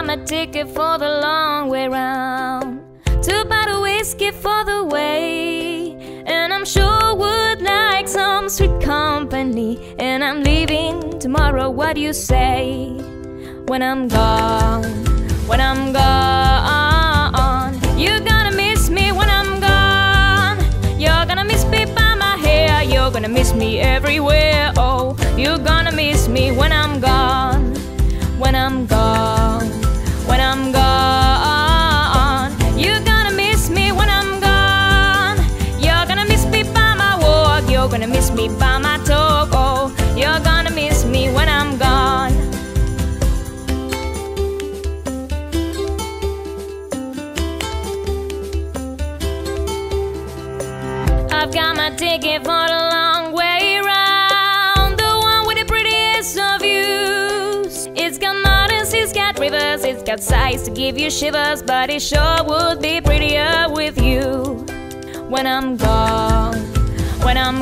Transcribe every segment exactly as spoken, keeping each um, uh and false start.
my ticket for the long way round, two bottle whiskey for the way, and I'm sure would like some sweet company. And I'm leaving tomorrow, what do you say? When I'm gone, when I'm gone, you're gonna miss me when I'm gone. You're gonna miss me by my hair, you're gonna miss me everywhere. Oh, you're gonna miss me when I'm gone, when I'm gone, when I'm gone. You're gonna miss me when I'm gone. You're gonna miss me by my walk, you're gonna miss me by my talk. Oh, you're gonna miss me when I'm gone. I've got my ticket for the long way round, the one with the prettiest of views. It's got mountains, it's got rivers, it's got sights to give you shivers, but it sure would be prettier with you. When I'm gone, when I'm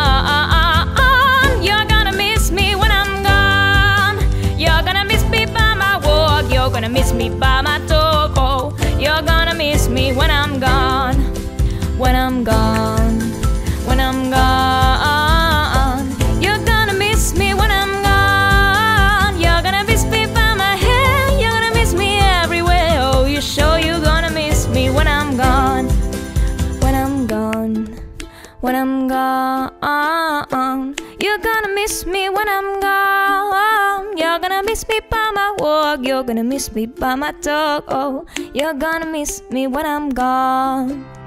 gone, you're gonna miss me when I'm gone. You're gonna miss me by my walk, you're gonna miss me by my talk. Oh, you're gonna miss me when I'm gone, when I'm gone, when I'm gone. You're gonna miss me when I'm gone. You're gonna miss me by my hair, you're gonna miss me everywhere. Oh, you sure you're gonna miss me when I'm gone, when I'm gone, when I'm gone. You're gonna miss me when I'm gone. You're gonna miss me by my walk, you're gonna miss me by my talk. Oh, you're gonna miss me when I'm gone.